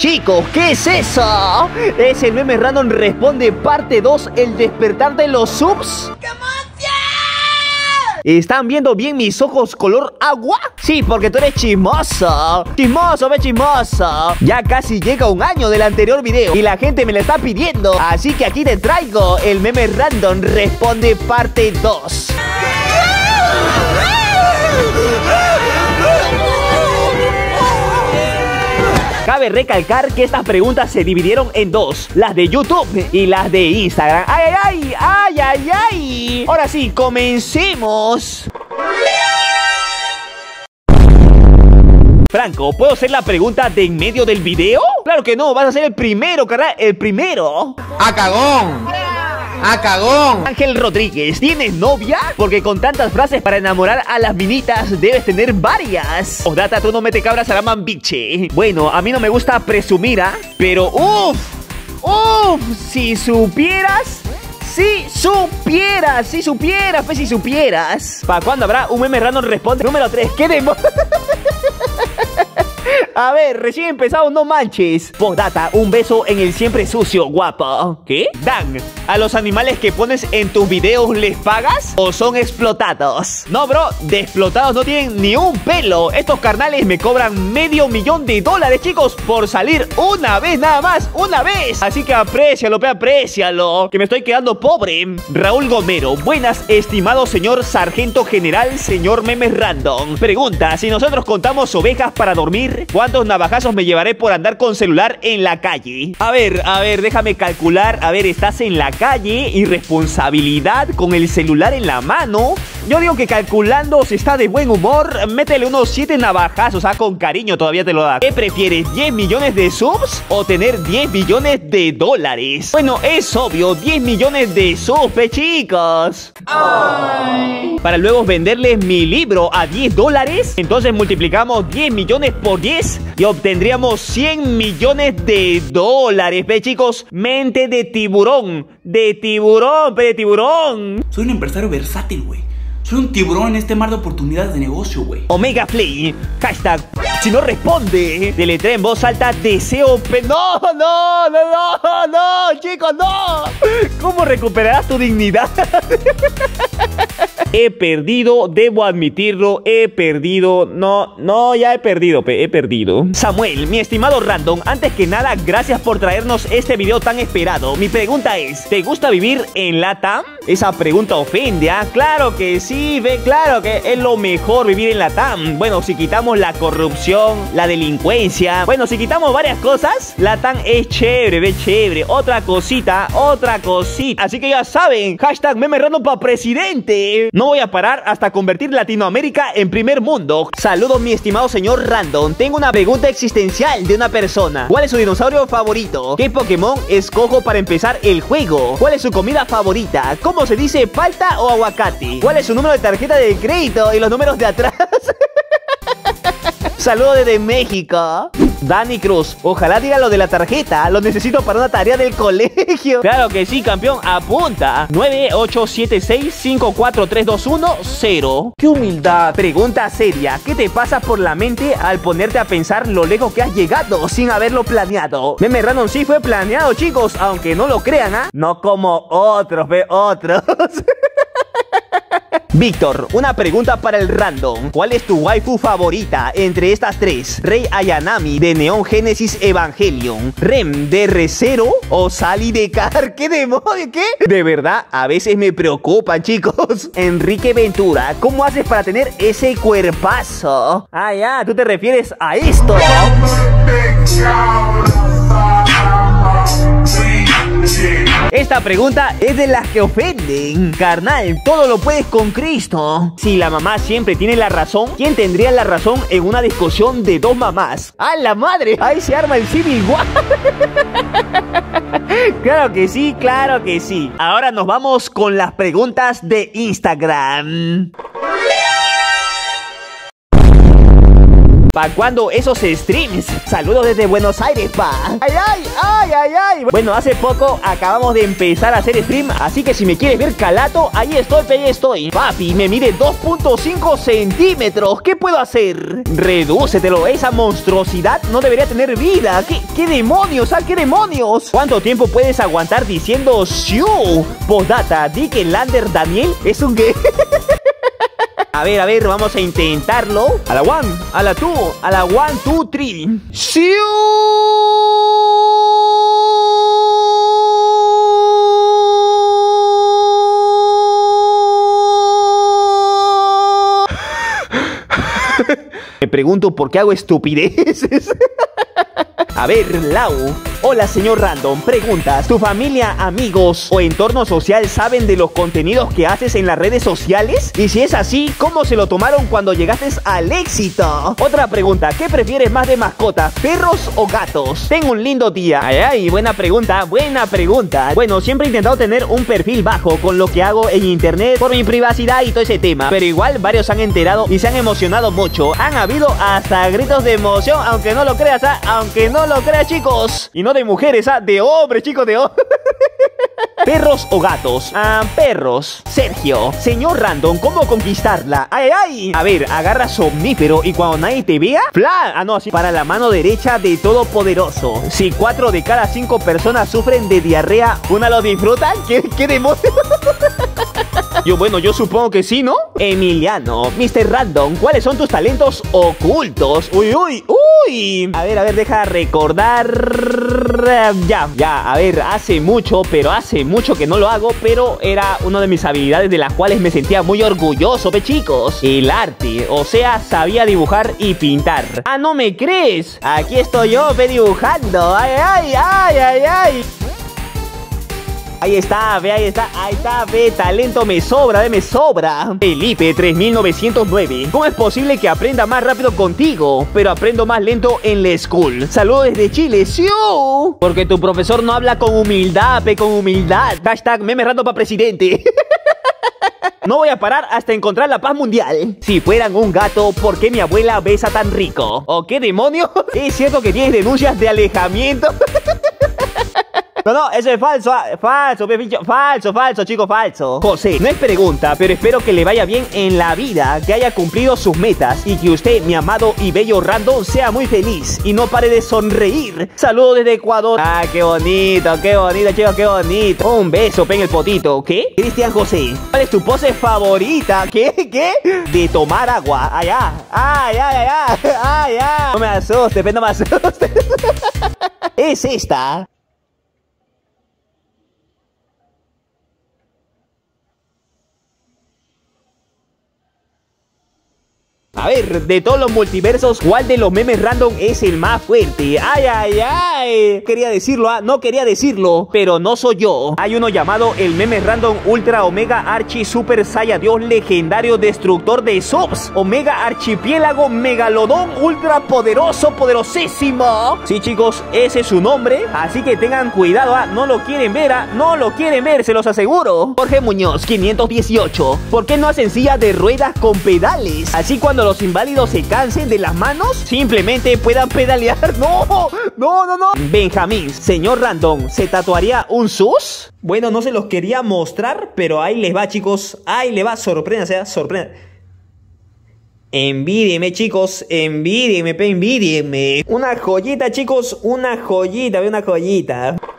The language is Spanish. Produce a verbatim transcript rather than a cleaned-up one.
chicos, ¿qué es eso? Es el meme random responde parte dos, el despertar de los subs. ¿Están viendo bien mis ojos color agua? Sí, porque tú eres chismoso. Chismoso, ve chismoso. Ya casi llega un año del anterior video y la gente me lo está pidiendo. Así que aquí te traigo el meme random responde parte dos. Cabe recalcar que estas preguntas se dividieron en dos, las de YouTube y las de Instagram. ¡Ay, ay, ay, ay, ay! Ahora sí, comencemos. Franco, ¿puedo hacer la pregunta de en medio del video? Claro que no, vas a ser el primero, carnal, el primero. ¡A cagón! ¡Ah, cagón! Ángel Rodríguez, ¿tienes novia? Porque con tantas frases para enamorar a las minitas debes tener varias. Odata, tú no mete cabras a la mambiche. Bueno, a mí no me gusta presumir, ¿ah? Pero uff, uff, si supieras... Si supieras, si supieras, pues si supieras. ¿Para cuándo habrá un meme random responde? Número tres, ¿qué demo? A ver, recién empezado, no manches. Postdata, un beso en el siempre sucio, guapo. ¿Qué? Dan, ¿a los animales que pones en tus videos les pagas? ¿O son explotados? No, bro, de explotados no tienen ni un pelo. Estos carnales me cobran medio millón de dólares, chicos, por salir una vez nada más, una vez. Así que aprécialo, pe, aprécialo, que me estoy quedando pobre. Raúl Gomero, buenas, estimado señor sargento general, señor memes random. Pregunta, si nosotros contamos ovejas para dormir, ¿cuántos navajazos me llevaré por andar con celular en la calle? A ver, a ver, déjame calcular. A ver, estás en la calle, irresponsabilidad, con el celular en la mano. Yo digo que calculando, si está de buen humor, métele unos siete navajazos, ah, con cariño todavía te lo da. ¿Qué prefieres, diez millones de subs o tener diez billones de dólares? Bueno, es obvio, diez millones de subs, eh, chicos. Ay. Para luego venderles mi libro a diez dólares, entonces multiplicamos diez millones por diez y obtendríamos cien millones de dólares, ¿ve, chicos? Mente de tiburón, de tiburón, pe, de tiburón. Soy un empresario versátil, güey. Soy un tiburón en este mar de oportunidades de negocio, güey. Omega Play, hashtag, si no responde, deletrea en voz alta, deseo pe... No, no, no, no, no, chicos, no. ¿Cómo recuperarás tu dignidad? He perdido, debo admitirlo, he perdido. No, no, ya he perdido, pe, he perdido. Samuel, mi estimado random, antes que nada, gracias por traernos este video tan esperado. Mi pregunta es, ¿te gusta vivir en LATAM? Esa pregunta ofende, ¿ah? Claro que sí, ve, claro que es lo mejor vivir en LATAM. Bueno, si quitamos la corrupción, la delincuencia, bueno, si quitamos varias cosas, LATAM es chévere, ve, chévere. Otra cosita, otra cosita. Así que ya saben, hashtag meme random para presidente. No voy a parar hasta convertir Latinoamérica en primer mundo. Saludos, mi estimado señor random. Tengo una pregunta existencial de una persona. ¿Cuál es su dinosaurio favorito? ¿Qué Pokémon escojo para empezar el juego? ¿Cuál es su comida favorita? ¿Cómo se dice palta o aguacate? ¿Cuál es su número de tarjeta de crédito y los números de atrás? Saludos desde México. Dani Cruz, ojalá diga lo de la tarjeta. Lo necesito para una tarea del colegio. Claro que sí, campeón, apunta. nueve ocho siete seis cinco cuatro tres dos uno cero. ¡Qué humildad! Pregunta seria, ¿qué te pasa por la mente al ponerte a pensar lo lejos que has llegado sin haberlo planeado? Meme random sí fue planeado, chicos, aunque no lo crean, ¿ah? ¿eh? No como otros, ve, otros. Víctor, una pregunta para el random. ¿Cuál es tu waifu favorita entre estas tres? ¿Rey Ayanami de Neon Genesis Evangelion, Rem de Re:Zero o Sally de Car? ¿Qué demonio? ¿Qué? De verdad, a veces me preocupan, chicos. Enrique Ventura, ¿cómo haces para tener ese cuerpazo? Ah, ya, tú te refieres a esto. Esta pregunta es de las que ofenden. Carnal, todo lo puedes con Cristo. Si la mamá siempre tiene la razón, ¿quién tendría la razón en una discusión de dos mamás? ¡A la madre! Ahí se arma el Civil War. Claro que sí, claro que sí. Ahora nos vamos con las preguntas de Instagram. ¿Pa' cuándo esos streams? Saludos desde Buenos Aires, pa. Ay, ay, ay, ay, ay. Bueno, hace poco acabamos de empezar a hacer stream, así que si me quieres ver calato, ahí estoy, ahí estoy. Papi, me mide dos punto cinco centímetros. ¿Qué puedo hacer? Redúcetelo, esa monstruosidad no debería tener vida. ¿Qué, qué demonios? ¿Ah, qué demonios? ¿Cuánto tiempo puedes aguantar diciendo Shiu? Postdata, di que Lander Daniel es un gay. A ver, a ver, vamos a intentarlo. A la one, a la two, a la one, two, three. ¡Shiu! Me pregunto por qué hago estupideces. A ver, Lau. Hola, señor Random. Preguntas. ¿Tu familia, amigos o entorno social saben de los contenidos que haces en las redes sociales? Y si es así, ¿cómo se lo tomaron cuando llegaste al éxito? Otra pregunta. ¿Qué prefieres más de mascotas, perros o gatos? Tengo un lindo día. Ay, ay, buena pregunta, buena pregunta. Bueno, siempre he intentado tener un perfil bajo con lo que hago en internet por mi privacidad y todo ese tema. Pero igual varios se han enterado y se han emocionado mucho. Han habido hasta gritos de emoción, aunque no lo creas, ¿ah? Aunque no lo creas, chicos. Y no de mujeres, ¿ah? De hombres, chicos, de hombres. ¿Perros o gatos? Ah, perros. Sergio, señor Random, ¿cómo conquistarla? ¡Ay, ay! A ver, agarra somnífero y cuando nadie te vea, ¡fla! Ah, no, así. Para la mano derecha de Todopoderoso. Si cuatro de cada cinco personas sufren de diarrea, ¿una lo disfruta? ¿Qué, qué demonios? Yo, bueno, yo supongo que sí, ¿no? Emiliano, mister Random, ¿cuáles son tus talentos ocultos? Uy, uy, uy. A ver, a ver, deja recordar. Ya, ya, a ver, hace mucho, pero hace mucho que no lo hago, pero era una de mis habilidades de las cuales me sentía muy orgulloso, pe chicos. El arte, o sea, sabía dibujar y pintar. Ah, ¿no me crees? Aquí estoy yo, pe, dibujando. Ay, ay, ay, ay, ay. Ahí está, ve, ahí está, ahí está, ve, talento me sobra, ve, me sobra. Felipe tres mil novecientos nueve. ¿Cómo es posible que aprenda más rápido contigo, pero aprendo más lento en la school? Saludos desde Chile, ¡siu! Porque tu profesor no habla con humildad, pe, con humildad. Hashtag meme random para presidente. No voy a parar hasta encontrar la paz mundial. Si fueran un gato, ¿por qué mi abuela besa tan rico? ¿O qué demonios? ¿Es cierto que tienes denuncias de alejamiento? No, no, eso es falso, falso, falso, falso, chico, falso. José, no es pregunta, pero espero que le vaya bien en la vida, que haya cumplido sus metas y que usted, mi amado y bello Random, sea muy feliz y no pare de sonreír. Saludos desde Ecuador. Ah, qué bonito, qué bonito, chicos, qué bonito. Un beso, pen el potito. ¿Qué? Cristian José, ¿cuál es tu pose favorita? ¿Qué? ¿Qué? De tomar agua. Allá, ay, ay, ay, ay, ay, ay. No me asustes, pen, no me asustes. Es esta. A ver, de todos los multiversos, ¿cuál de los memes random es el más fuerte? ¡Ay, ay, ay! Quería decirlo, ¿ah? No quería decirlo, pero no soy yo. Hay uno llamado el meme random Ultra Omega Archi Super Saiya Dios Legendario Destructor de Subs. Omega Archipiélago Megalodón Ultra Poderoso Poderosísimo. Sí, chicos, ese es su nombre. Así que tengan cuidado, ¿ah? No lo quieren ver, ¿ah? No lo quieren ver, se los aseguro. Jorge Muñoz, quinientos dieciocho. ¿Por qué no hacen silla de ruedas con pedales? Así cuando los inválidos se cansen de las manos, simplemente puedan pedalear. ¡No! ¡No, no, no! Benjamín, señor Random, ¿se tatuaría un sus? Bueno, no se los quería mostrar, pero ahí les va, chicos. Ahí les va, sorpréndanse, sorpréndanse. Envídienme, chicos, envídienme, envídienme. Una joyita, chicos, una joyita, una joyita.